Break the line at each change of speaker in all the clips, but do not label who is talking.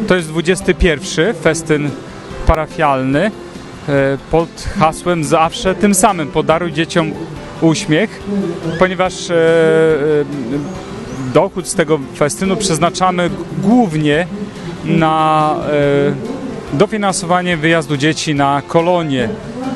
To jest 21. festyn parafialny pod hasłem zawsze tym samym: podaruj dzieciom uśmiech, ponieważ dochód z tego festynu przeznaczamy głównie na dofinansowanie wyjazdu dzieci na kolonie.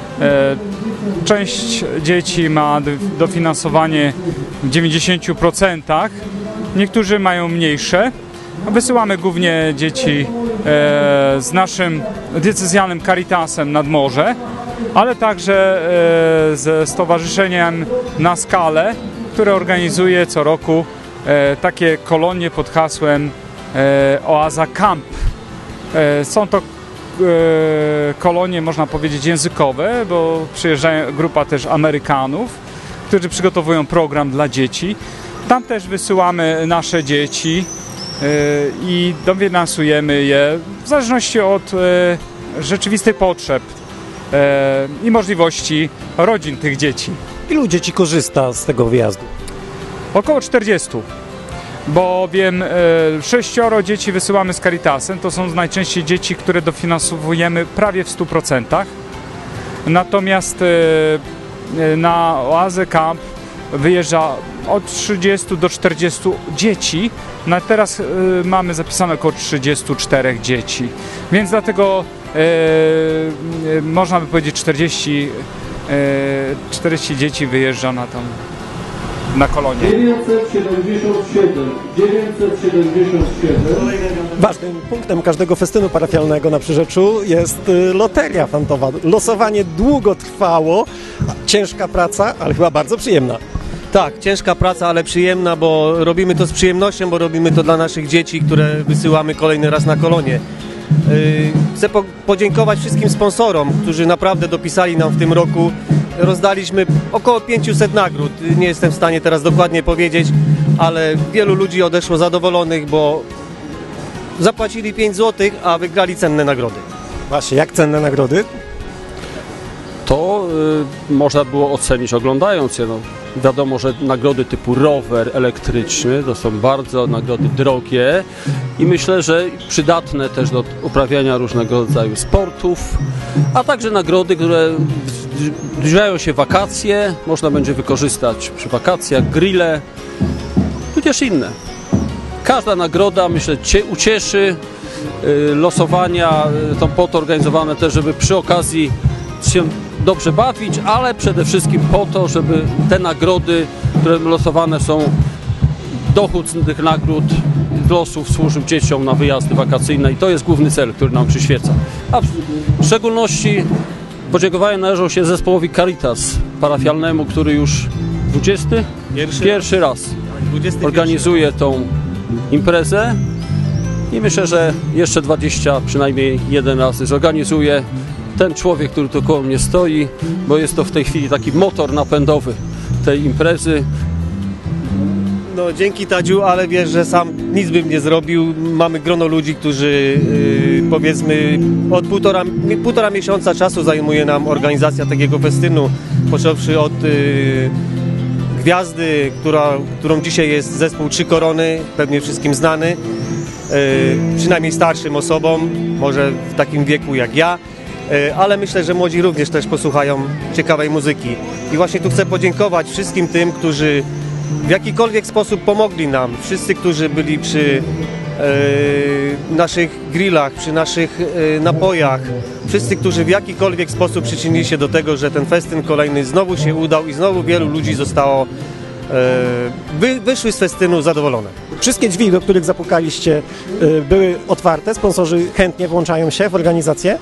Część dzieci ma dofinansowanie w 90%, niektórzy mają mniejsze. Wysyłamy głównie dzieci z naszym diecezjalnym Caritasem nad morze, ale także ze stowarzyszeniem Na Skalę, które organizuje co roku takie kolonie pod hasłem Oaza Camp. Są to kolonie, można powiedzieć, językowe, bo przyjeżdża grupa też Amerykanów, którzy przygotowują program dla dzieci. Tam też wysyłamy nasze dzieci i dofinansujemy je w zależności od rzeczywistych potrzeb i możliwości rodzin tych dzieci.
Ilu dzieci korzysta z tego wyjazdu?
Około 40, bowiem 6 dzieci wysyłamy z Caritasem. To są najczęściej dzieci, które dofinansowujemy prawie w 100%. Natomiast na Oazę Camp wyjeżdża od 30 do 40 dzieci. Teraz mamy zapisane około 34 dzieci, więc dlatego można by powiedzieć 40 dzieci wyjeżdża na kolonie.
977.
Ważnym punktem każdego festynu parafialnego na Przyrzeczu jest loteria fantowa. Losowanie długo trwało, ciężka praca, ale chyba bardzo przyjemna.
Tak, ciężka praca, ale przyjemna, bo robimy to z przyjemnością, bo robimy to dla naszych dzieci, które wysyłamy kolejny raz na kolonie. Chcę podziękować wszystkim sponsorom, którzy naprawdę dopisali nam w tym roku. Rozdaliśmy około 500 nagród. Nie jestem w stanie teraz dokładnie powiedzieć, ale wielu ludzi odeszło zadowolonych, bo zapłacili 5 zł, a wygrali cenne nagrody.
Właśnie, jak cenne nagrody?
To można było ocenić oglądając je. No, wiadomo, że nagrody typu rower elektryczny to są bardzo nagrody drogie i myślę, że przydatne też do uprawiania różnego rodzaju sportów, a także nagrody, które zbliżają się wakacje, można będzie wykorzystać przy wakacjach, grille, tudzież inne. Każda nagroda, myślę, ucieszy. Losowania są po to organizowane też, żeby przy okazji się dobrze bawić, ale przede wszystkim po to, żeby te nagrody, które losowane są, dochód z tych nagród, losów służył dzieciom na wyjazdy wakacyjne i to jest główny cel, który nam przyświeca. A w szczególności podziękowania należą się zespołowi Caritas parafialnemu, który już pierwszy raz organizuje tą imprezę i myślę, że jeszcze 20 przynajmniej jeden razy zorganizuje ten człowiek, który tu koło mnie stoi, bo jest to w tej chwili taki motor napędowy tej imprezy.
No dzięki Tadziu, ale wiesz, że sam nic bym nie zrobił. Mamy grono ludzi, którzy powiedzmy od półtora miesiąca czasu zajmuje nam organizacja takiego festynu, począwszy od gwiazdy, którą dzisiaj jest zespół Trzy Korony, pewnie wszystkim znany, przynajmniej starszym osobom, może w takim wieku jak ja. Ale myślę, że młodzi również też posłuchają ciekawej muzyki. I właśnie tu chcę podziękować wszystkim tym, którzy w jakikolwiek sposób pomogli nam. Wszyscy, którzy byli przy naszych grillach, przy naszych napojach. Wszyscy, którzy w jakikolwiek sposób przyczynili się do tego, że ten festyn kolejny znowu się udał i znowu wielu ludzi zostało wyszły z festynu zadowolone.
Wszystkie drzwi, do których zapukaliście, były otwarte? Sponsorzy chętnie włączają się w organizację?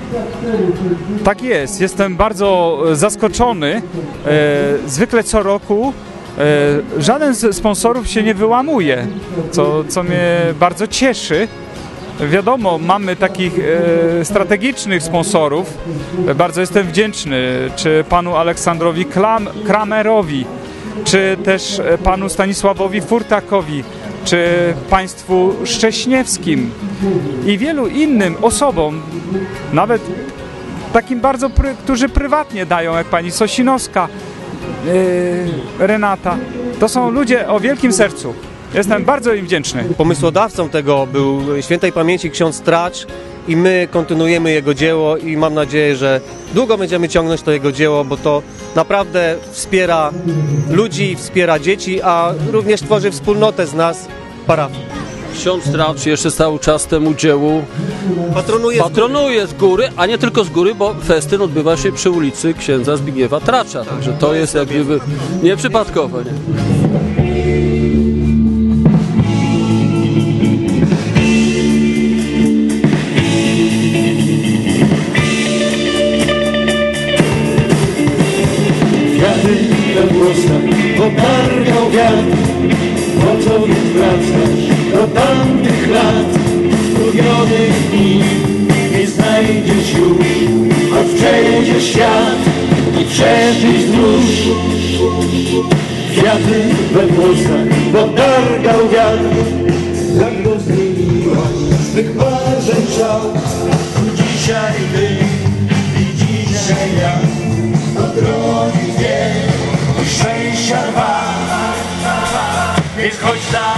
Tak jest. Jestem bardzo zaskoczony. Zwykle co roku żaden z sponsorów się nie wyłamuje, co mnie bardzo cieszy. Wiadomo, mamy takich strategicznych sponsorów. Bardzo jestem wdzięczny, czy panu Aleksandrowi Kramerowi, czy też panu Stanisławowi Furtakowi, czy państwu Szcześniewskim i wielu innym osobom, nawet takim bardzo, którzy prywatnie dają, jak pani Sosinowska, Renata. To są ludzie o wielkim sercu. Jestem bardzo im wdzięczny.
Pomysłodawcą tego był świętej pamięci ksiądz Tracz i my kontynuujemy jego dzieło i mam nadzieję, że długo będziemy ciągnąć to jego dzieło, bo to naprawdę wspiera ludzi, wspiera dzieci, a również tworzy wspólnotę z nas parafii.
Ksiądz Tracz jeszcze cały czas temu dziełu patronuje z góry, a nie tylko z góry, bo festyn odbywa się przy ulicy księdza Zbigniewa Tracza, także to jest jak gdyby nieprzypadkowe. Nie?
Kwiaty we włosach potargał wiatr. Po co więc wracasz do tamtych lat? Zgubionych dni nie znajdziesz już, choć przejdzie świat i przeżyć znów. Kwiaty we włosach potargał wiatr. Tak rozmieniła swych marzeń czas. Dzisiaj ty i dzisiaj ja. Do drogi dwie i szczęścia dwa. Więc chodź